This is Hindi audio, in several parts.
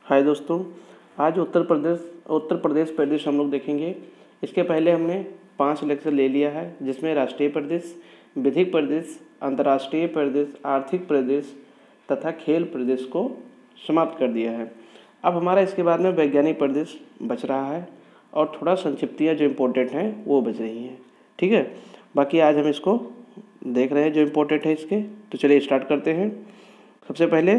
हाय दोस्तों, आज उत्तर प्रदेश परिदृश्य हम लोग देखेंगे। इसके पहले हमने 5 लेक्चर ले लिया है, जिसमें राष्ट्रीय परिदृश्य, विधिक परिदृश्य, अंतर्राष्ट्रीय परिदृश्य, आर्थिक परिदृश्य तथा खेल परिदृश्य को समाप्त कर दिया है। अब हमारा इसके बाद में वैज्ञानिक परिदृश्य बच रहा है और थोड़ा संक्षिप्तियाँ जो इम्पोर्टेंट हैं वो बच रही हैं। ठीक है, बाकी आज हम इसको देख रहे हैं जो इम्पोर्टेंट है इसके। तो चलिए स्टार्ट करते हैं। सबसे पहले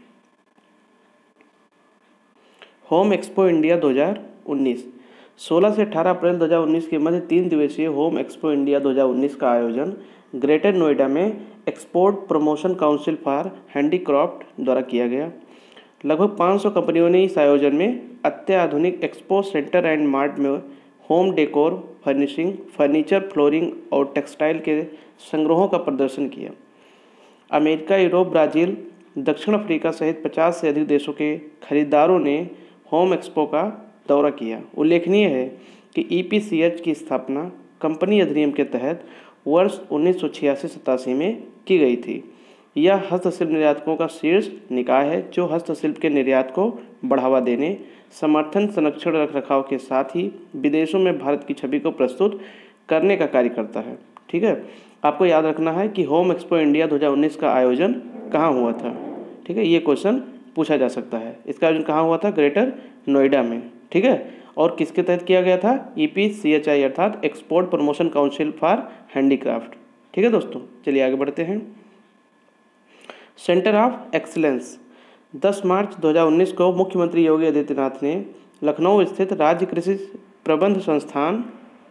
होम एक्सपो इंडिया 2019 16 से 18 अप्रैल 2019 के मध्य 3 दिवसीय होम एक्सपो इंडिया 2019 का आयोजन ग्रेटर नोएडा में Export Promotion Council for Handicraft द्वारा किया गया। लगभग 500 कंपनियों ने इस आयोजन में अत्याधुनिक एक्सपो सेंटर एंड मार्ट में home decor, furnishing, furniture, flooring और टेक्सटाइल के संग्रहों का प्रदर्शन किया। अमेरिका, यूरोप, ब्राज़ील, दक्षिण अफ्रीका सहित 50 से अधिक देशों के खरीदारों ने होम एक्सपो का दौरा किया। उल्लेखनीय है कि EPCH की स्थापना कंपनी अधिनियम के तहत वर्ष 1986-87 में की गई थी। यह हस्तशिल्प निर्यातकों का शीर्ष निकाय है जो हस्तशिल्प के निर्यात को बढ़ावा देने, समर्थन, संरक्षण, रखरखाव के साथ ही विदेशों में भारत की छवि को प्रस्तुत करने का कार्य करता है। ठीक है, आपको याद रखना है कि होम एक्सपो इंडिया 2019 का आयोजन कहाँ हुआ था। ठीक है, ये क्वेश्चन पूछा जा सकता है। इसका आयोजन कहाँ हुआ था? ग्रेटर नोएडा में। ठीक है, और किसके तहत किया गया था? EPCHI अर्थात Export Promotion Council for Handicraft. ठीक है दोस्तों, चलिए आगे बढ़ते हैं। सेंटर ऑफ एक्सीलेंस 10 मार्च 2019 को मुख्यमंत्री योगी आदित्यनाथ ने लखनऊ स्थित राज्य कृषि प्रबंध संस्थान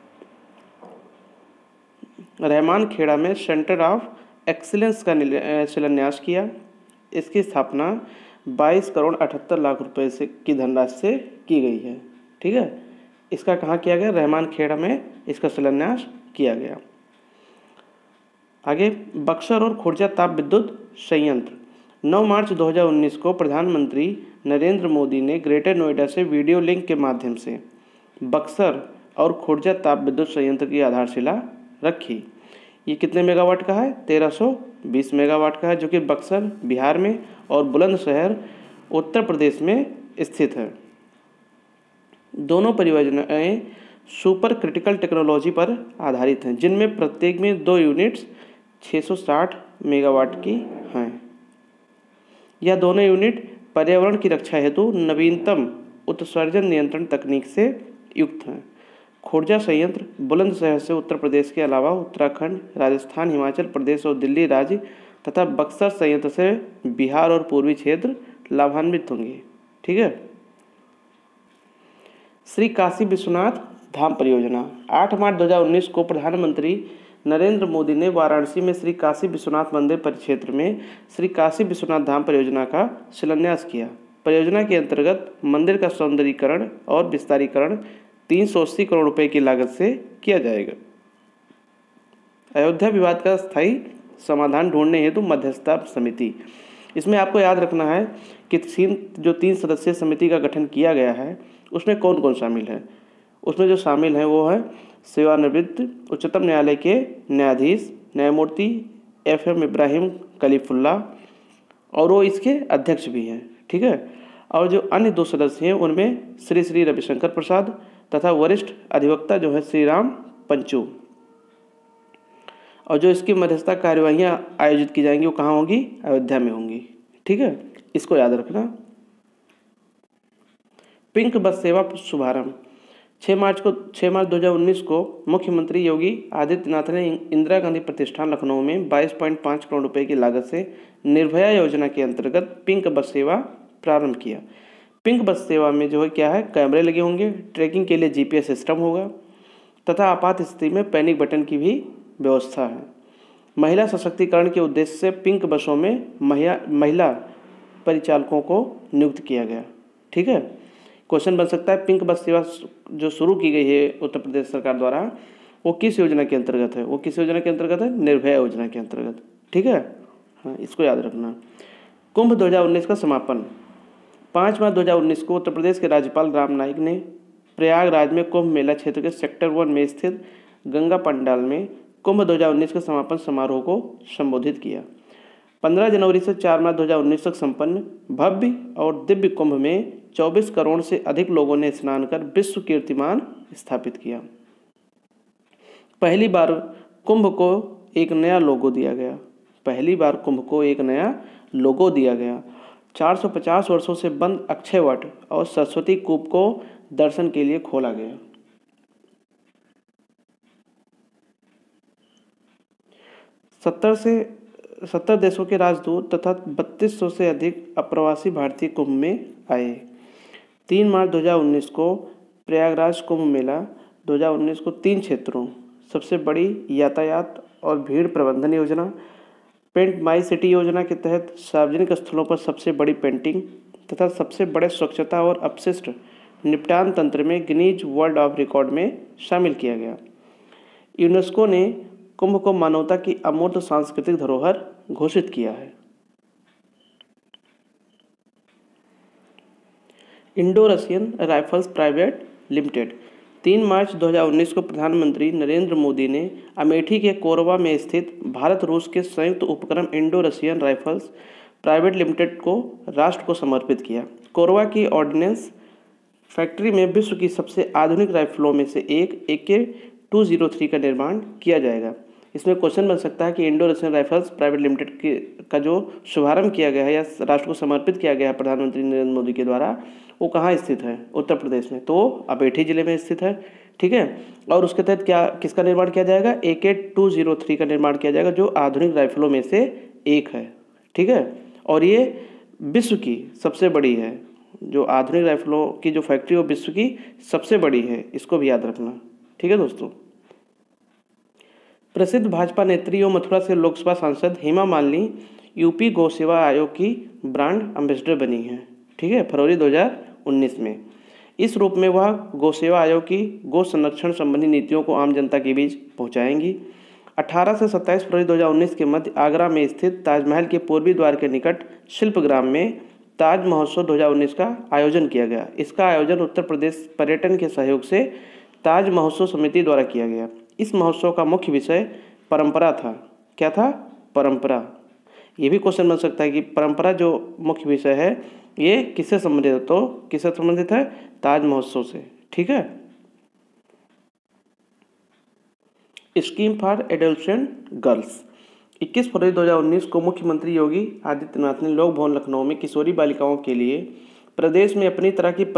रहमान खेड़ा में सेंटर ऑफ एक्सीलेंस का शिलान्यास किया। इसकी स्थापना 22 करोड़ 78 लाख रुपए से की धनराशि से की गई है। ठीक है, इसका कहाँ किया गया? रहमान खेड़ा में इसका शिलान्यास किया गया। आगे बक्सर और खुर्जा ताप विद्युत संयंत्र 9 मार्च 2019 को प्रधानमंत्री नरेंद्र मोदी ने ग्रेटर नोएडा से वीडियो लिंक के माध्यम से बक्सर और खुर्जा ताप विद्युत संयंत्र की आधारशिला रखी। ये कितने मेगावाट का है? 1320 मेगावाट का है, जो कि बक्सर बिहार में और बुलंदशहर उत्तर प्रदेश में स्थित है। दोनों परियोजनाएं सुपर क्रिटिकल टेक्नोलॉजी पर आधारित हैं, जिनमें प्रत्येक में 2 यूनिट्स 660 मेगावाट की हैं। यह दोनों यूनिट पर्यावरण की रक्षा हेतु नवीनतम उत्सर्जन नियंत्रण तकनीक से युक्त हैं। खुर्जा संयंत्र बुलंदशहर से उत्तर प्रदेश के अलावा उत्तराखंड, राजस्थान, हिमाचल प्रदेश और दिल्ली राज्य तथा बक्सर संयंत्र से बिहार और पूर्वी क्षेत्र लाभान्वित होंगे। ठीक है। श्री काशी विश्वनाथ धाम परियोजना 8 मार्च 2019 को प्रधानमंत्री नरेंद्र मोदी ने वाराणसी में श्री काशी विश्वनाथ मंदिर परिक्षेत्र में श्री काशी विश्वनाथ धाम परियोजना का शिलान्यास किया। परियोजना के अंतर्गत मंदिर का सौंदर्यीकरण और विस्तारीकरण 380 करोड़ रुपए की लागत से किया जाएगा। अयोध्या विवाद का स्थायी समाधान ढूंढने हेतु मध्यस्थता समिति, इसमें आपको याद रखना है कि 3 सदस्यीय समिति का गठन किया गया है, उसमें कौन कौन शामिल है? उसमें जो शामिल हैं वो है सेवानिवृत्त उच्चतम न्यायालय के न्यायाधीश न्यायमूर्ति FM इब्राहिम कलीफुल्ला, और वो इसके अध्यक्ष भी हैं। ठीक है, और जो अन्य 2 सदस्य हैं उनमें श्री रविशंकर प्रसाद तथा वरिष्ठ अधिवक्ता जो है श्री राम पंचू। और जो इसकी मध्यस्थता कार्यवाहियाँ आयोजित की जाएंगी वो कहाँ होंगी? अयोध्या में होंगी। ठीक है, इसको याद रखना। पिंक बस सेवा शुभारंभ 6 मार्च 2019 को मुख्यमंत्री योगी आदित्यनाथ ने इंदिरा गांधी प्रतिष्ठान लखनऊ में 22.5 करोड़ रुपए की लागत से निर्भया योजना के अंतर्गत पिंक बस सेवा प्रारंभ किया। पिंक बस सेवा में जो है क्या है? कैमरे लगे होंगे, ट्रैकिंग के लिए GPS सिस्टम होगा तथा आपात स्थिति में पैनिक बटन की भी व्यवस्था है। महिला सशक्तिकरण के उद्देश्य से पिंक बसों में महिला परिचालकों को नियुक्त किया गया। ठीक है, क्वेश्चन बन सकता है पिंक बस सेवा जो शुरू की गई है उत्तर प्रदेश सरकार द्वारा वो किस योजना के अंतर्गत है? वो किस योजना के अंतर्गत है? निर्भया योजना के अंतर्गत। ठीक है, हाँ, इसको याद रखना। कुंभ 2019 का समापन 5 मार्च 2019 को उत्तर प्रदेश के राज्यपाल राम नाईक ने प्रयागराज में कुंभ मेला क्षेत्र के सेक्टर 1 में स्थित गंगा पंडाल में कुंभ 2019 के समापन समारोह को संबोधित किया। 15 जनवरी से 4 मार्च 2019 तक संपन्न भव्य और दिव्य कुंभ में 24 करोड़ से अधिक लोगों ने स्नान कर विश्व कीर्तिमान स्थापित किया। पहली बार कुंभ को एक नया लोगो दिया गया। पहली बार कुंभ को एक नया लोगो दिया गया। 450 वर्षों से बंद अक्षय वट और सरस्वती कूप को दर्शन के लिए खोला गया। सत्तर देशों के राजदूत तथा 3200 से अधिक अप्रवासी भारतीय कुंभ में आए। 3 मार्च 2019 को प्रयागराज कुंभ मेला 2019 को 3 क्षेत्रों, सबसे बड़ी यातायात और भीड़ प्रबंधन योजना, पेंट माई सिटी योजना के तहत सार्वजनिक स्थलों पर सबसे बड़ी पेंटिंग तथा सबसे बड़े स्वच्छता और अपशिष्ट निपटान तंत्र में गिनीज वर्ल्ड ऑफ रिकॉर्ड में शामिल किया गया। यूनेस्को ने कुंभ को मानवता की अमूर्त सांस्कृतिक धरोहर घोषित किया है। Indo Russian Rifles Private Limited 3 मार्च 2019 को प्रधानमंत्री नरेंद्र मोदी ने अमेठी के कोरबा में स्थित भारत रूस के संयुक्त उपक्रम Indo Russian Rifles Private Limited को राष्ट्र को समर्पित किया। कोरबा की ऑर्डिनेंस फैक्ट्री में विश्व की सबसे आधुनिक राइफलों में से एक AK-203 का निर्माण किया जाएगा। इसमें क्वेश्चन बन सकता है कि Indo Russian Rifles Private Limited का जो शुभारंभ किया गया है या राष्ट्र को समर्पित किया गया है प्रधानमंत्री नरेंद्र मोदी के द्वारा, वो कहाँ स्थित है? उत्तर प्रदेश में, तो अमेठी जिले में स्थित है। ठीक है, और उसके तहत किसका निर्माण किया जाएगा? AK-203 का निर्माण किया जाएगा, जो आधुनिक राइफलों में से एक है। ठीक है, और ये विश्व की सबसे बड़ी है, जो आधुनिक राइफलों की जो फैक्ट्री वो विश्व की सबसे बड़ी है, इसको भी याद रखना। ठीक है दोस्तों। प्रसिद्ध भाजपा नेत्री और मथुरा से लोकसभा सांसद हेमा मालिनी यूपी गौ सेवा आयोग की ब्रांड एम्बेसडर बनी है। ठीक है, फरवरी 2019 में। इस रूप में वह गौ सेवा आयोग की गौ संरक्षण संबंधी नीतियों को आम जनता के बीच पहुंचाएंगी। 18 से 27 फरवरी 2019 के मध्य आगरा में स्थित ताजमहल के पूर्वी द्वार के निकट शिल्पग्राम में ताज महोत्सव 2019 का आयोजन किया गया। इसका आयोजन उत्तर प्रदेश पर्यटन के सहयोग से ताज महोत्सव समिति द्वारा किया गया। इस महोत्सव का मुख्य विषय परंपरा था। क्या था? परंपरा। ये भी क्वेश्चन बन सकता है कि परंपरा जो मुख्य विषय है ये किससे संबंधित है? तो किससे संबंधित है? ताज महोत्सव से। ठीक है। स्कीम फॉर एडोलसेंट गर्ल्स 21 फरवरी 2019 को मुख्यमंत्री योगी आदित्यनाथ ने लोक भवन लखनऊ में किशोरी बालिकाओं के लिए प्रदेश में अपनी तरह की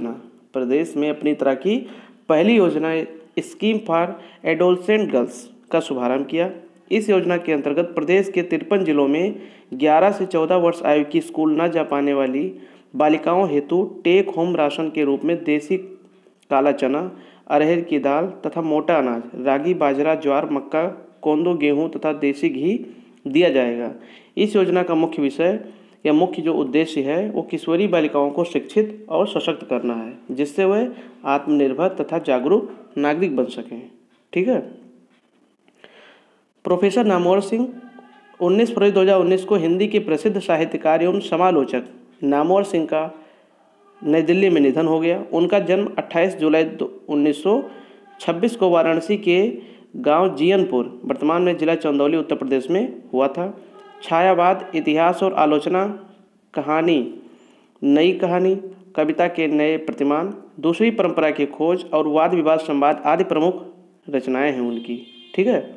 पहली योजना स्कीम फॉर एडोलसेंट गर्ल्स का शुभारंभ किया। इस योजना के अंतर्गत प्रदेश के 53 जिलों में 11 से 14 वर्ष आयु की स्कूल न जा पाने वाली बालिकाओं हेतु टेक होम राशन के रूप में देसी काला चना, अरहर की दाल तथा मोटा अनाज, रागी, बाजरा, ज्वार, मक्का, कोंदो, गेहूं तथा देसी घी दिया जाएगा। इस योजना का मुख्य विषय या मुख्य जो उद्देश्य है वो किशोरी बालिकाओं को शिक्षित और सशक्त करना है, जिससे वह आत्मनिर्भर तथा जागरूक नागरिक बन सकें। ठीक है। प्रोफेसर नामवर सिंह 19 फरवरी 2019 को हिंदी के प्रसिद्ध साहित्यकार एवं समालोचक नामवर सिंह का नई दिल्ली में निधन हो गया। उनका जन्म 28 जुलाई 1926 को वाराणसी के गांव जियनपुर, वर्तमान में जिला चंदौली, उत्तर प्रदेश में हुआ था। छायावाद, इतिहास और आलोचना, कहानी, नई कहानी, कविता के नए प्रतिमान, दूसरी परंपरा की खोज और वाद विवाद संवाद आदि प्रमुख रचनाएं हैं उनकी। ठीक है।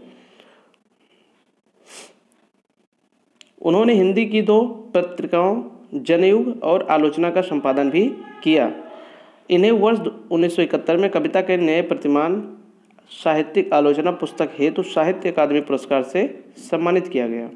उन्होंने हिंदी की 2 पत्रिकाओं जनयुग और आलोचना का संपादन भी किया। इन्हें वर्ष 1971 में कविता के नए प्रतिमान साहित्यिक आलोचना पुस्तक हेतु साहित्य अकादमी पुरस्कार से सम्मानित किया गया।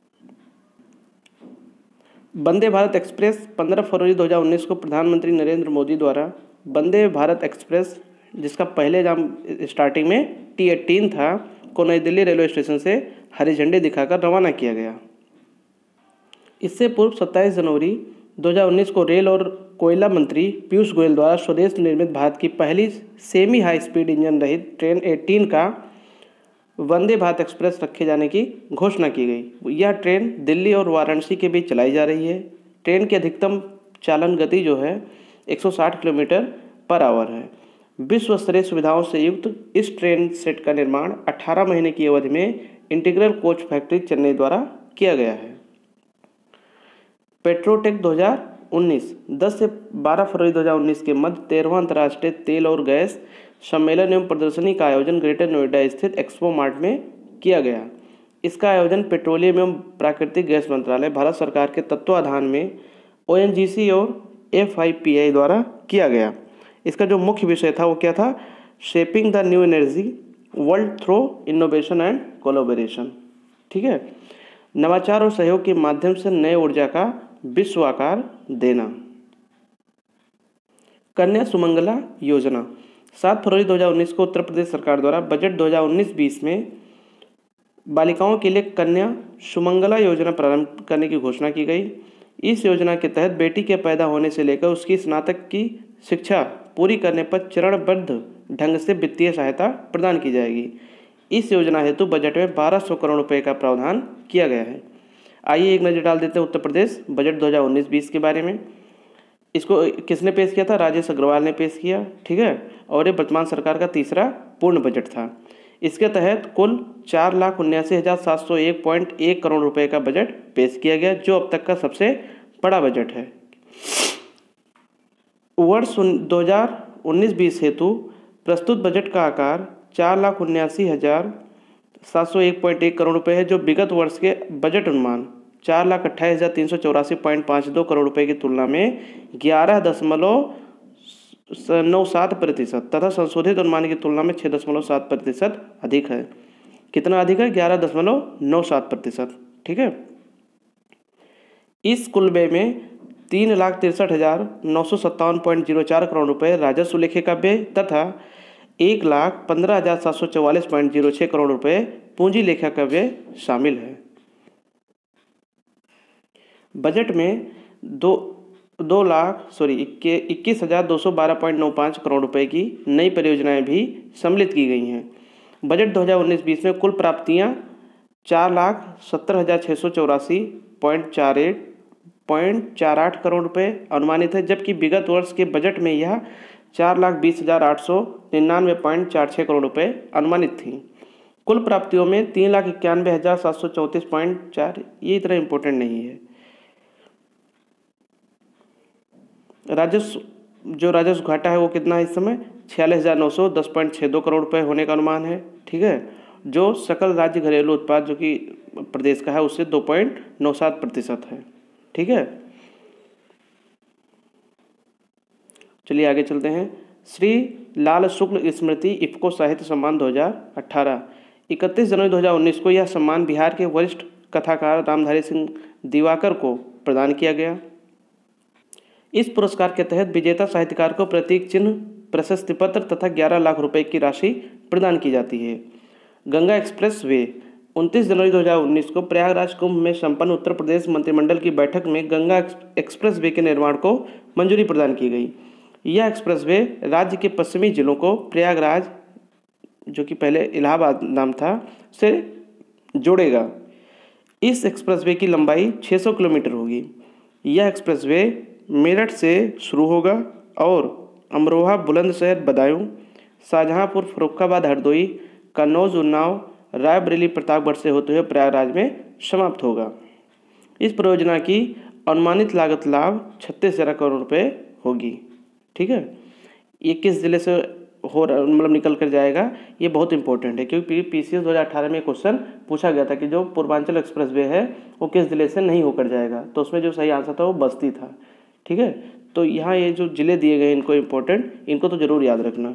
वंदे भारत एक्सप्रेस 15 फरवरी 2019 को प्रधानमंत्री नरेंद्र मोदी द्वारा वंदे भारत एक्सप्रेस, जिसका पहले नाम स्टार्टिंग में T18 था, को नई दिल्ली रेलवे स्टेशन से हरी झंडी दिखाकर रवाना किया गया। इससे पूर्व 27 जनवरी 2019 को रेल और कोयला मंत्री पीयूष गोयल द्वारा स्वदेश निर्मित भारत की पहली सेमी हाई स्पीड इंजन रहित ट्रेन 18 का वंदे भारत एक्सप्रेस रखे जाने की घोषणा की गई। यह ट्रेन दिल्ली और वाराणसी के बीच चलाई जा रही है। ट्रेन की अधिकतम चालन गति जो है 160 किलोमीटर पर आवर है। विश्व स्तरीय सुविधाओं से युक्त इस ट्रेन सेट का निर्माण 18 महीने की अवधि में इंटीग्रल कोच फैक्ट्री चेन्नई द्वारा किया गया है। पेट्रोटेक 2019 10 से 12 फरवरी 2019 के मध्य 13वां अंतर्राष्ट्रीय तेल और गैस सम्मेलन एवं प्रदर्शनी का आयोजन ग्रेटर नोएडा स्थित एक्सपो मार्ट में किया गया। इसका आयोजन पेट्रोलियम एवं प्राकृतिक गैस मंत्रालय, भारत सरकार के तत्वाधान में ONGC और FIPI द्वारा किया गया। इसका जो मुख्य विषय था वो क्या था? Shaping the new energy world through innovation and collaboration. ठीक है, नवाचार और सहयोग के माध्यम से नए ऊर्जा का विश्व आकार देना। कन्या सुमंगला योजना 7 फरवरी 2019 को उत्तर प्रदेश सरकार द्वारा बजट 2019-20 में बालिकाओं के लिए कन्या सुमंगला योजना प्रारंभ करने की घोषणा की गई। इस योजना के तहत बेटी के पैदा होने से लेकर उसकी स्नातक की शिक्षा पूरी करने पर चरणबद्ध ढंग से वित्तीय सहायता प्रदान की जाएगी। इस योजना हेतु बजट में 1200 करोड़ रुपए का प्रावधान किया गया है। आइए एक नज़र डाल देते हैं उत्तर प्रदेश बजट 2019-20 के बारे में। इसको किसने पेश किया था? राजेश अग्रवाल ने पेश किया। ठीक है, और ये वर्तमान सरकार का तीसरा पूर्ण बजट था। इसके तहत कुल 4,79,701.1 करोड़ रुपए का बजट पेश किया गया, जो अब तक का सबसे बड़ा बजट है। वर्ष 2019-20 हेतु प्रस्तुत बजट का आकार 4,79,701.1 करोड़ रुपए है, जो विगत वर्ष के बजट अनुमान 4,28,384.52 करोड़ रुपए की तुलना में 11.97% तथा संशोधित अनुमान की तुलना में 6.7% अधिक है। कितना अधिक है? 11.97%। ठीक है, इस कुल व्यय में 3,63,957.04 करोड़ रुपए राजस्व लेखे का व्यय तथा 1,15,744.06 करोड़ रुपए पूंजी लेखा का व्यय शामिल है। बजट में 21,212.95 करोड़ रुपए की नई परियोजनाएं भी सम्मिलित की गई हैं। बजट 2019-20 में कुल प्राप्तियां 4,17,684.48 करोड़ रुपए अनुमानित है, जबकि विगत वर्ष के बजट में यह 4,20,899.46 करोड़ रुपए अनुमानित थी। कुल प्राप्तियों में 3,91,734.4, ये इतना इम्पोर्टेंट नहीं है। राजस्व घाटा है वो कितना है इस समय? 46,910.62 करोड़ रुपए होने का अनुमान है। ठीक है, जो सकल राज्य घरेलू उत्पाद जो कि प्रदेश का है उससे 2.97% है। ठीक है, चलिए आगे चलते हैं। श्री लाल शुक्ल स्मृति इफ्को साहित्य सम्मान 2018 31 जनवरी 2019 को यह सम्मान बिहार के वरिष्ठ कथाकार रामधारी सिंह दिवाकर को प्रदान किया गया। इस पुरस्कार के तहत विजेता साहित्यकार को प्रतीक चिन्ह, प्रशस्ति पत्र तथा 11 लाख रुपए की राशि प्रदान की जाती है। गंगा एक्सप्रेस वे 29 जनवरी 2019 को प्रयागराज कुंभ में संपन्न उत्तर प्रदेश मंत्रिमंडल की बैठक में गंगा एक्सप्रेस वे के निर्माण को मंजूरी प्रदान की गई। यह एक्सप्रेस वे राज्य के पश्चिमी जिलों को प्रयागराज, जो कि पहले इलाहाबाद नाम था, से जोड़ेगा। इस एक्सप्रेस वे की लंबाई 600 किलोमीटर होगी। यह एक्सप्रेस वे मेरठ से शुरू होगा और अमरोहा, बुलंदशहर, बदायूं, शाहजहांपुर, फर्रुखाबाद, हरदोई, कन्नौज, उन्नाव, रायबरेली, प्रतापगढ़ से होते हुए प्रयागराज में समाप्त होगा। इस परियोजना की अनुमानित लागत लाभ 36,000 करोड़ रुपए होगी। ठीक है, ये किस जिले से निकल कर जाएगा, ये बहुत इंपॉर्टेंट है, क्योंकि PCS 2018 में क्वेश्चन पूछा गया था कि जो पूर्वांचल एक्सप्रेस वे है वो किस जिले से नहीं होकर जाएगा, तो उसमें जो सही आंसर था वो बस्ती था। ठीक है, तो यहाँ ये जो जिले दिए गए इनको इम्पोर्टेंट, इनको तो जरूर याद रखना।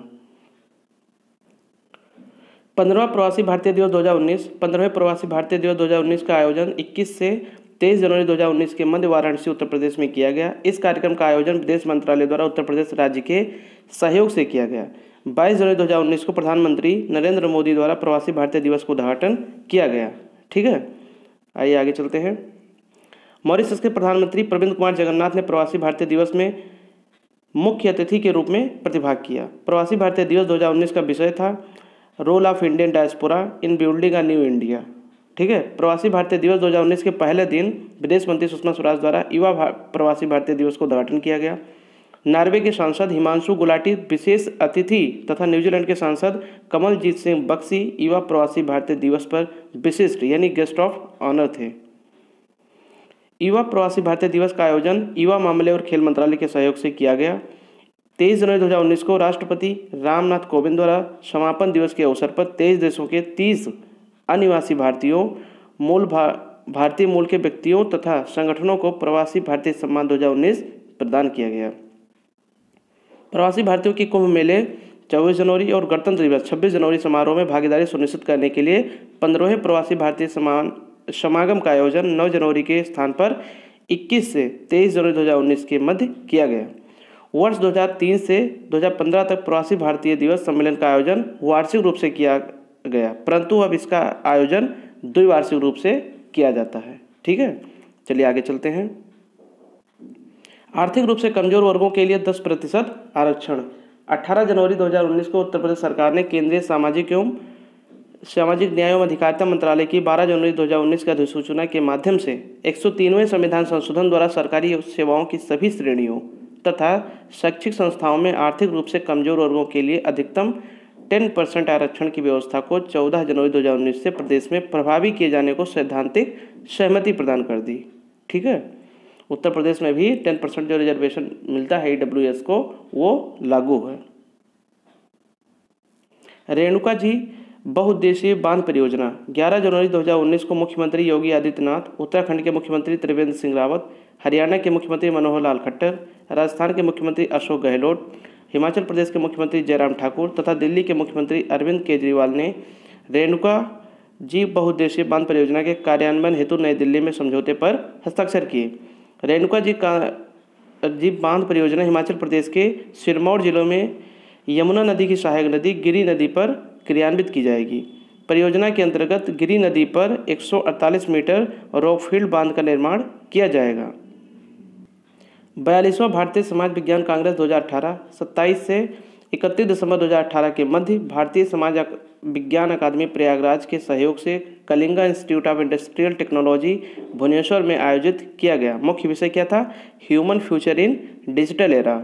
15वां प्रवासी भारतीय दिवस 2019 15वें प्रवासी भारतीय दिवस 2019 का आयोजन 21 से 23 जनवरी 2019 के मध्य वाराणसी, उत्तर प्रदेश में किया गया। इस कार्यक्रम का आयोजन विदेश मंत्रालय द्वारा उत्तर प्रदेश राज्य के सहयोग से किया गया। 22 जनवरी 2019 को प्रधानमंत्री नरेंद्र मोदी द्वारा प्रवासी भारतीय दिवस का उद्घाटन किया गया। ठीक है, आइए आगे चलते हैं। मॉरिशस के प्रधानमंत्री प्रविंद कुमार जगन्नाथ ने प्रवासी भारतीय दिवस में मुख्य अतिथि के रूप में प्रतिभाग किया। प्रवासी भारतीय दिवस 2019 का विषय था role of Indian diaspora in building a new India. ठीक है, प्रवासी भारतीय दिवस 2019 के पहले दिन विदेश मंत्री सुषमा स्वराज द्वारा युवा प्रवासी भारतीय दिवस को उद्घाटन किया गया। नॉर्वे के सांसद हिमांशु गुलाटी विशेष अतिथि तथा न्यूजीलैंड के सांसद कमलजीत सिंह बख्शी युवा प्रवासी भारतीय दिवस पर विशिष्ट यानी गेस्ट ऑफ ऑनर थे। युवा प्रवासी भारतीय दिवस का आयोजन युवा मामले और खेल मंत्रालय के सहयोग से किया गया। 23 जनवरी 2019 को राष्ट्रपति रामनाथ कोविंद द्वारा समापन दिवस के अवसर पर 23 देशों के 30 अनिवासी भारतीयों, भारतीय मूल के व्यक्तियों तथा संगठनों को प्रवासी भारतीय सम्मान 2019 प्रदान किया गया। प्रवासी भारतीयों की कुंभ मेले 24 जनवरी और गणतंत्र दिवस 26 जनवरी समारोह में भागीदारी सुनिश्चित करने के लिए 15वें प्रवासी भारतीय समागम का आयोजन 9 जनवरी के स्थान पर 21 से 23 जनवरी 2019 के मध्य किया गया। वर्ष 2003 से 2015 तक प्रवासी भारतीय दिवस सम्मेलन का आयोजन वार्षिक रूप से किया गया, परंतु अब इसका आयोजन द्विवार्षिक रूप से किया जाता है। ठीक है, चलिए आगे चलते हैं। आर्थिक रूप से कमजोर वर्गों के लिए 10% आरक्षण। 18 जनवरी 2019 को उत्तर प्रदेश सरकार ने केंद्रीय सामाजिक न्याय एवं अधिकारिता मंत्रालय की 12 जनवरी 2019 की अधिसूचना के माध्यम से 103वें संविधान संशोधन द्वारा सरकारी सेवाओं की सभी श्रेणियों तथा शैक्षिक संस्थाओं में आर्थिक रूप से कमजोर वर्गों के लिए अधिकतम 10% आरक्षण की व्यवस्था को 14 जनवरी 2019 से प्रदेश में प्रभावी किए जाने को सैद्धांतिक सहमति प्रदान कर दी। ठीक है, उत्तर प्रदेश में भी 10% जो रिजर्वेशन मिलता है EWS को, वो लागू है। रेणुका जी बहुउद्देशीय बांध परियोजना 11 जनवरी 2019 को मुख्यमंत्री योगी आदित्यनाथ, उत्तराखंड के मुख्यमंत्री त्रिवेंद्र सिंह रावत, हरियाणा के मुख्यमंत्री मनोहर लाल खट्टर, राजस्थान के मुख्यमंत्री अशोक गहलोत, हिमाचल प्रदेश के मुख्यमंत्री जयराम ठाकुर तथा दिल्ली के मुख्यमंत्री अरविंद केजरीवाल ने रेणुका जी बहुउद्देशीय बांध परियोजना के कार्यान्वयन हेतु नई दिल्ली में समझौते पर हस्ताक्षर किए। रेणुका जी बांध परियोजना हिमाचल प्रदेश के सिरमौर जिलों में यमुना नदी की सहायक नदी गिरी नदी पर क्रियान्वित की जाएगी। परियोजना के अंतर्गत गिरी नदी पर 148 मीटर रॉकफील्ड बांध का निर्माण किया जाएगा। 42वां भारतीय समाज विज्ञान कांग्रेस 2018 27 से 31 दिसंबर 2018 के मध्य भारतीय समाज विज्ञान अकादमी प्रयागराज के सहयोग से Kalinga Institute of Industrial Technology Bhubaneswar में आयोजित किया गया। मुख्य विषय क्या था? Human future in digital era.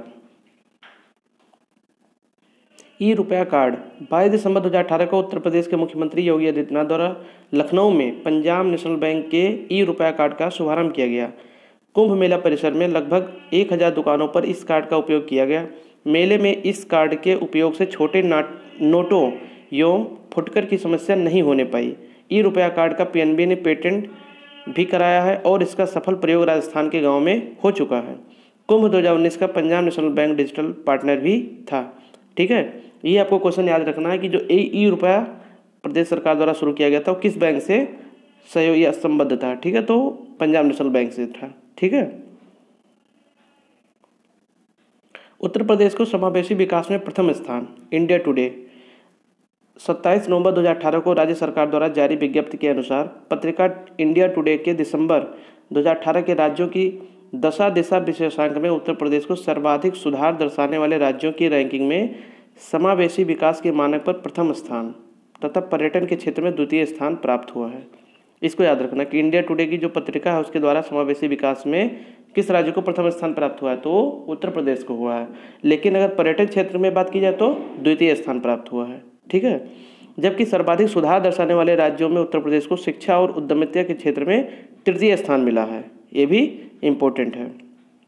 ई-रुपया कार्ड 22 दिसंबर 2018 को उत्तर प्रदेश के मुख्यमंत्री योगी आदित्यनाथ द्वारा लखनऊ में पंजाब नेशनल बैंक के ई-रुपया कार्ड का शुभारंभ किया गया। कुंभ मेला परिसर में लगभग 1000 दुकानों पर इस कार्ड का उपयोग किया गया। मेले में इस कार्ड के उपयोग से छोटे नोटों एवं फुटकर की समस्या नहीं होने पाई। ई-रुपया कार्ड का PNB ने पेटेंट भी कराया है और इसका सफल प्रयोग राजस्थान के गाँव में हो चुका है। कुंभ 2019 का Punjab National Bank digital partner भी था। ठीक है, ये आपको क्वेश्चन याद रखना है कि जो ई-रुपया प्रदेश सरकार द्वारा शुरू किया गया था वो किस बैंक से सहयोग या संबद्ध था। ठीक है, तो पंजाब नेशनल बैंक से था। ठीक है, उत्तर प्रदेश को समावेशी विकास में प्रथम स्थान। इंडिया टुडे 27 नवंबर 2018 को राज्य सरकार द्वारा जारी विज्ञप्ति के अनुसार पत्रिका इंडिया टुडे के दिसंबर 2018 के राज्यों की दशा दिशा विशेषांक में उत्तर प्रदेश को सर्वाधिक सुधार दर्शाने वाले राज्यों की रैंकिंग में समावेशी विकास के मानक पर प्रथम स्थान तथा पर्यटन के क्षेत्र में द्वितीय स्थान प्राप्त हुआ है। इसको याद रखना कि इंडिया टुडे की जो पत्रिका है उसके द्वारा समावेशी विकास में किस राज्य को प्रथम स्थान प्राप्त हुआ है, तो उत्तर प्रदेश को हुआ है। लेकिन अगर पर्यटन क्षेत्र में बात की जाए तो द्वितीय स्थान प्राप्त हुआ है। ठीक है, जबकि सर्वाधिक सुधार दर्शाने वाले राज्यों में उत्तर प्रदेश को शिक्षा और उद्यमिता के क्षेत्र में तृतीय स्थान मिला है। ये भी इम्पोर्टेंट है।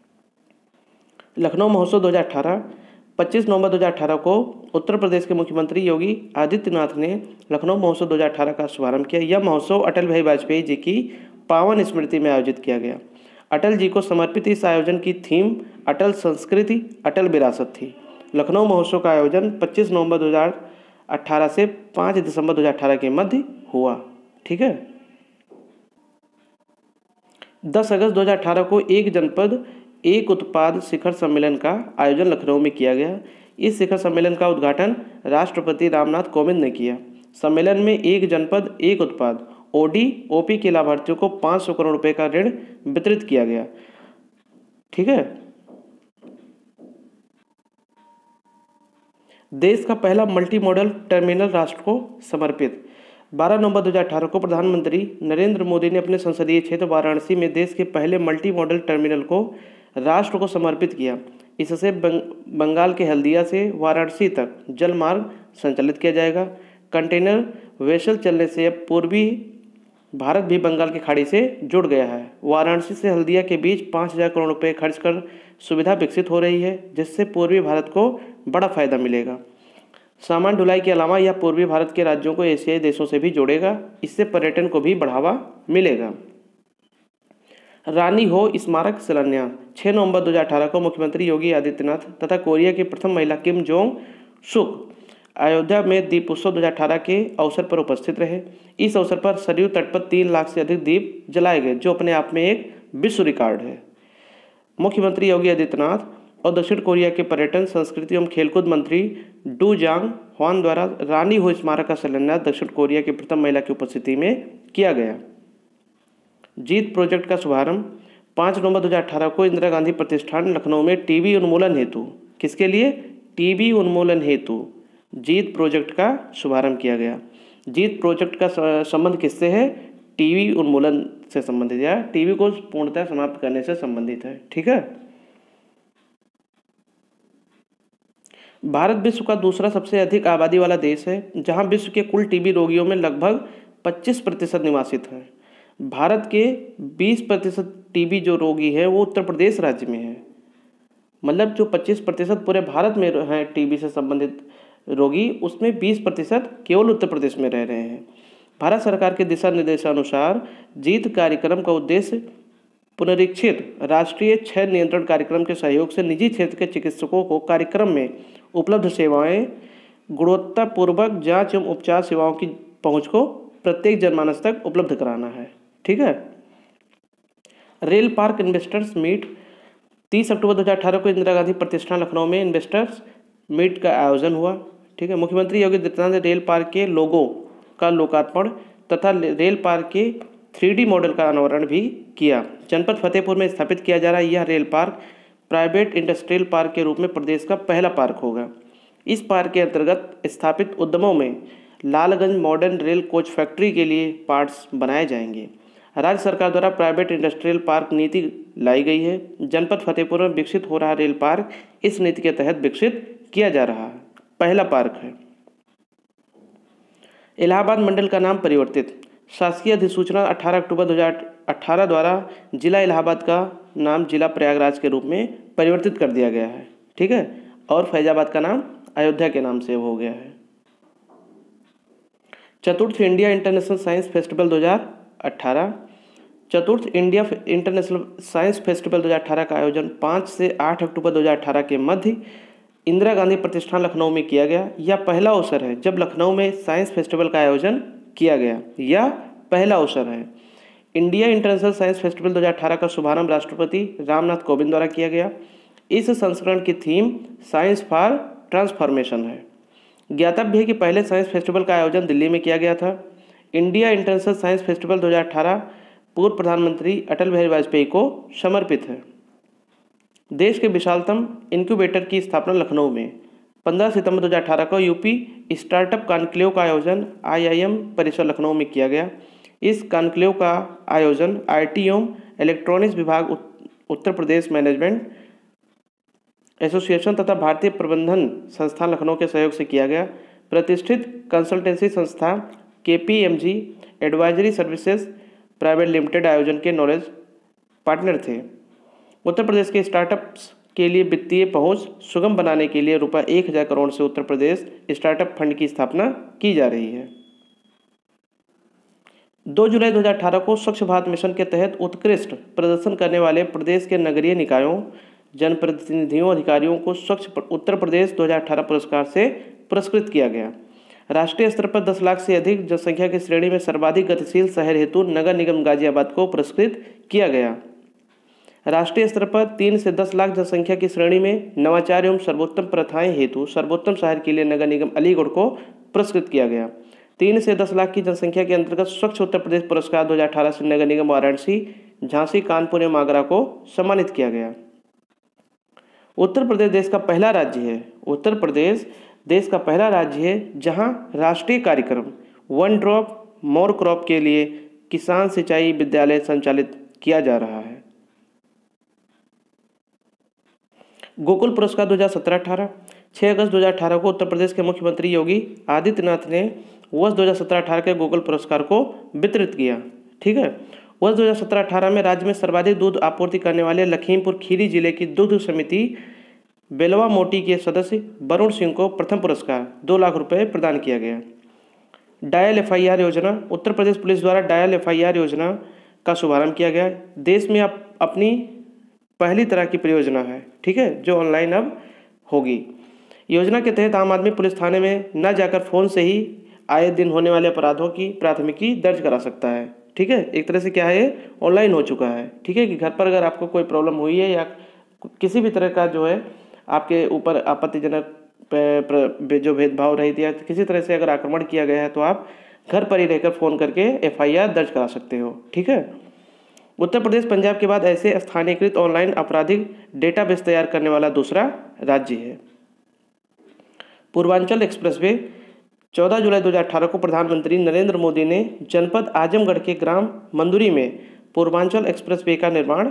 लखनऊ महोत्सव 2018 25 नवंबर 2018 को उत्तर प्रदेश के मुख्यमंत्री योगी आदित्यनाथ ने लखनऊ महोत्सव 2018 का शुभारंभ किया। यह महोत्सव अटल बिहारी वाजपेयी जी की पावन स्मृति में आयोजित किया गया। अटल जी को समर्पित इस आयोजन की थीम अटल संस्कृति अटल विरासत थी। लखनऊ महोत्सव का आयोजन 25 नवंबर 2018 से 5 दिसंबर 2018 के मध्य हुआ। ठीक है, 10 अगस्त 2018 को एक जनपद एक उत्पाद शिखर सम्मेलन का आयोजन लखनऊ में किया गया। इस शिखर सम्मेलन का उद्घाटन राष्ट्रपति रामनाथ कोविंद ने किया। सम्मेलन में एक जनपद एक उत्पाद OD-OP के लाभार्थियों को 500 करोड़ रुपए का ऋण वितरित किया गया। ठीक है, देश का पहला मल्टी मॉडल टर्मिनल राष्ट्र को समर्पित। 12 नवंबर 2018 को प्रधानमंत्री नरेंद्र मोदी ने अपने संसदीय क्षेत्र वाराणसी में देश के पहले मल्टी मॉडल टर्मिनल को राष्ट्र को समर्पित किया। इससे बंगाल के हल्दिया से वाराणसी तक जल मार्ग संचालित किया जाएगा। कंटेनर वेसल चलने से अब पूर्वी भारत भी बंगाल की खाड़ी से जुड़ गया है। वाराणसी से हल्दिया के बीच 5,000 करोड़ रुपए खर्च कर सुविधा विकसित हो रही है, जिससे पूर्वी भारत को बड़ा फायदा मिलेगा। सामान ढुलाई के अलावा यह पूर्वी भारत के राज्यों को एशियाई देशों से भी जोड़ेगा। इससे पर्यटन को भी बढ़ावा मिलेगा। रानी हो स्मारक शिलान्यास 6 नवंबर 2018 को मुख्यमंत्री योगी आदित्यनाथ तथा कोरिया की प्रथम महिला किम जोंग सुक अयोध्या में दीप उत्सव 2018 के अवसर पर उपस्थित रहे। इस अवसर पर सरयू तट पर 3 लाख से अधिक दीप जलाए गए, जो अपने आप में एक विश्व रिकॉर्ड है। मुख्यमंत्री योगी आदित्यनाथ और दक्षिण कोरिया के पर्यटन, संस्कृति एवं खेलकूद मंत्री डू जांग ह्वान द्वारा रानी हो स्मारक का शिलान्यास दक्षिण कोरिया की प्रथम महिला की उपस्थिति में किया गया। जीत प्रोजेक्ट का शुभारंभ 5 नवंबर 2018 को इंदिरा गांधी प्रतिष्ठान लखनऊ में टीबी उन्मूलन हेतु, किसके लिए? टीबी उन्मूलन हेतु जीत प्रोजेक्ट का शुभारंभ किया गया। जीत प्रोजेक्ट का संबंध किससे है? टीबी उन्मूलन से संबंधित या टीबी को पूर्णतः समाप्त करने से संबंधित है। ठीक है। भारत विश्व का दूसरा सबसे अधिक आबादी वाला देश है, जहां विश्व के कुल टीबी रोगियों में लगभग 25% निवासित हैं। भारत के 20% टीबी जो रोगी हैं वो उत्तर प्रदेश राज्य में है। मतलब जो 25% पूरे भारत में हैं टीबी से संबंधित रोगी, उसमें 20% केवल उत्तर प्रदेश में रह रहे हैं। भारत सरकार के दिशा निर्देशानुसार जीत कार्यक्रम का उद्देश्य पुनरीक्षित राष्ट्रीय क्षय नियंत्रण कार्यक्रम के सहयोग से निजी क्षेत्र के चिकित्सकों को कार्यक्रम में उपलब्ध सेवाएं, गुणवत्तापूर्वक जांच एवं उपचार सेवाओं की पहुंच को प्रत्येक जनमानस तक उपलब्ध कराना है। ठीक है। रेल पार्क इन्वेस्टर्स मीट 30 अक्टूबर 2018 को इंदिरा गांधी प्रतिष्ठान लखनऊ में इन्वेस्टर्स मीट का आयोजन हुआ। ठीक है। मुख्यमंत्री योगी आदित्यनाथ ने रेल पार्क के लोगो का लोकार्पण तथा रेल पार्क के 3D मॉडल का अनावरण भी किया। जनपद फतेहपुर में स्थापित किया जा रहा यह rail park private industrial park के रूप में प्रदेश का पहला पार्क होगा। इस पार्क के अंतर्गत स्थापित उद्यमों में Lalganj modern rail coach factory के लिए पार्ट्स बनाए जाएंगे। राज्य सरकार द्वारा प्राइवेट इंडस्ट्रियल पार्क नीति लाई गई है। जनपद फतेहपुर में विकसित हो रहा रेल पार्क इस नीति के तहत विकसित किया जा रहा है, पहला पार्क है। इलाहाबाद मंडल का नाम परिवर्तित, शासकीय अधिसूचना 18 अक्टूबर 2018 द्वारा जिला इलाहाबाद का नाम जिला प्रयागराज के रूप में परिवर्तित कर दिया गया है। ठीक है। और फैजाबाद का नाम अयोध्या के नाम से हो गया है। चतुर्थ इंडिया इंटरनेशनल साइंस फेस्टिवल 2018। चतुर्थ इंडिया इंटरनेशनल साइंस फेस्टिवल 2018 का आयोजन 5 से 8 अक्टूबर 2018 के मध्य इंदिरा गांधी प्रतिष्ठान लखनऊ में किया गया। यह पहला अवसर है जब लखनऊ में साइंस फेस्टिवल का आयोजन किया गया। यह पहला अवसर है। इंडिया इंटरनेशनल साइंस फेस्टिवल 2018 का शुभारंभ राष्ट्रपति रामनाथ कोविंद द्वारा किया गया। इस संस्करण की थीम साइंस फॉर ट्रांसफॉर्मेशन है। ज्ञातव्य है कि पहले साइंस फेस्टिवल का आयोजन दिल्ली में किया गया था। इंडिया इंटरनेशनल साइंस फेस्टिवल 2018 पूर्व प्रधानमंत्री अटल बिहारी वाजपेयी को समर्पित है। देश के विशालतम इनक्यूबेटर की स्थापना लखनऊ में 15 सितंबर 2018 को यूपी स्टार्टअप कॉन्क्लेव का आयोजन IIM परिसर लखनऊ में किया गया। इस कॉन्क्लेव का आयोजन IT एवं इलेक्ट्रॉनिक्स विभाग, उत्तर प्रदेश मैनेजमेंट एसोसिएशन तथा भारतीय प्रबंधन संस्थान लखनऊ के सहयोग से किया गया। प्रतिष्ठित कंसल्टेंसी संस्था KPMG advisory services private limited आयोजन के नॉलेज पार्टनर थे। उत्तर प्रदेश के स्टार्टअप्स के लिए वित्तीय पहुंच सुगम बनाने के लिए रुपये 1000 करोड़ से उत्तर प्रदेश स्टार्टअप फंड की स्थापना की जा रही है। 2 जुलाई 2018 को स्वच्छ भारत मिशन के तहत उत्कृष्ट प्रदर्शन करने वाले प्रदेश के नगरीय निकायों, जनप्रतिनिधियों, अधिकारियों को स्वच्छ उत्तर प्रदेश 2018 पुरस्कार से पुरस्कृत किया गया। राष्ट्रीय स्तर पर 10 लाख से अधिक जनसंख्या की श्रेणी में सर्वाधिक गतिशील शहर हेतु नगर निगम गाजियाबाद को पुरस्कृत किया गया। राष्ट्रीय स्तर पर 3 से 10 लाख जनसंख्या की श्रेणी में नवाचार एवं सर्वोत्तम प्रथाएं हेतु सर्वोत्तम शहर के लिए नगर निगम अलीगढ़ को पुरस्कृत किया गया। 3 से 10 लाख की जनसंख्या के अंतर्गत स्वच्छ उत्तर प्रदेश पुरस्कार 2018 से नगर निगम वाराणसी, झांसी, कानपुर एवं आगरा को सम्मानित किया गया। उत्तर प्रदेश देश का पहला राज्य है। उत्तर प्रदेश देश का पहला राज्य है जहां राष्ट्रीय कार्यक्रम 1 ड्रॉप मोर क्रॉप के लिए किसान सिंचाई विद्यालय संचालित किया जा रहा है। गोकुल पुरस्कार 2017-18 6 अगस्त 2018 को उत्तर प्रदेश के मुख्यमंत्री योगी आदित्यनाथ ने वर्ष 2017-18 के गोकुल पुरस्कार को वितरित किया। ठीक है। वर्ष 2017-18 में राज्य में सर्वाधिक दूध आपूर्ति करने वाले लखीमपुर खीरी जिले की दुग्ध समिति बेलवा मोटी के सदस्य वरुण सिंह को प्रथम पुरस्कार 2 लाख रुपए प्रदान किया गया। डायल FIR योजना, उत्तर प्रदेश पुलिस द्वारा डायल FIR योजना का शुभारंभ किया गया। देश में अपनी पहली तरह की परियोजना है, ठीक है, जो ऑनलाइन अब होगी। योजना के तहत आम आदमी पुलिस थाने में न जाकर फ़ोन से ही आए दिन होने वाले अपराधों की प्राथमिकी दर्ज करा सकता है, ठीक है। एक तरह से क्या है, ये ऑनलाइन हो चुका है, ठीक है, कि घर पर अगर आपको कोई प्रॉब्लम हुई है या किसी भी तरह का जो है आपके ऊपर आपत्तिजनक जो भेदभाव रहित या किसी तरह से अगर आक्रमण किया गया है तो आप घर पर ही रहकर फ़ोन करके FIR दर्ज करा सकते हो, ठीक है। उत्तर प्रदेश पंजाब के बाद ऐसे स्थानीयकृत ऑनलाइन आपराधिक डेटाबेस तैयार करने वाला दूसरा राज्य है। पूर्वांचल एक्सप्रेसवे 14 जुलाई 2018 को प्रधानमंत्री नरेंद्र मोदी ने जनपद आजमगढ़ के ग्राम मंदुरी में पूर्वांचल एक्सप्रेसवे का निर्माण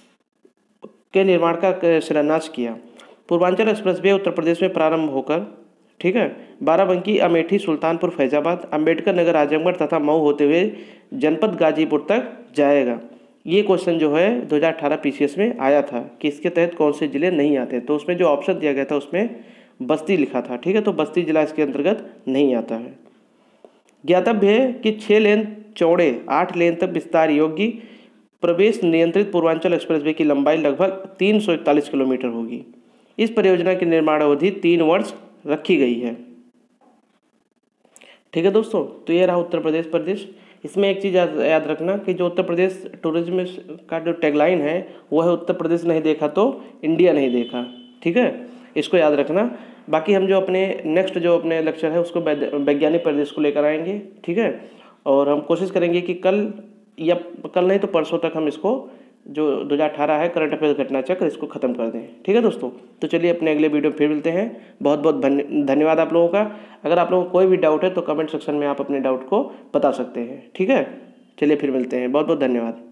का शिलान्यास किया। पूर्वांचल एक्सप्रेसवे उत्तर प्रदेश में प्रारंभ होकर, ठीक है, बाराबंकी, अमेठी, सुल्तानपुर, फैजाबाद, अंबेडकर नगर, आजमगढ़ तथा मऊ होते हुए जनपद गाजीपुर तक जाएगा। ये क्वेश्चन जो है 2018 PCS में आया था कि इसके तहत कौन से जिले नहीं आते, तो उसमें जो ऑप्शन दिया गया था उसमें बस्ती लिखा था, ठीक है, तो बस्ती जिला इसके अंतर्गत नहीं आता है। ज्ञातव्य है कि 6 लेन चौड़े 8 लेन तक विस्तार योग्य प्रवेश नियंत्रित पूर्वांचल एक्सप्रेसवे की लंबाई लगभग 341 किलोमीटर होगी। इस परियोजना की निर्माण अवधि 3 वर्ष रखी गई है, ठीक है दोस्तों। तो ये रहा उत्तर प्रदेश। इसमें एक चीज़ याद रखना कि जो उत्तर प्रदेश टूरिज्म का जो टैगलाइन है वो है उत्तर प्रदेश नहीं देखा तो इंडिया नहीं देखा, ठीक है, इसको याद रखना। बाकी हम जो अपने नेक्स्ट जो अपने लेक्चर है उसको वैज्ञानिक परिदृश्य को लेकर आएंगे, ठीक है, और हम कोशिश करेंगे कि कल नहीं तो परसों तक हम इसको जो 2018 है करंट अफेयर घटना चक्र इसको ख़त्म कर दें, ठीक है दोस्तों। तो चलिए अपने अगले वीडियो फिर मिलते हैं। बहुत बहुत धन्यवाद आप लोगों का। अगर आप लोगों को कोई भी डाउट है तो कमेंट सेक्शन में आप अपने डाउट को बता सकते हैं, ठीक है। चलिए फिर मिलते हैं, बहुत बहुत धन्यवाद।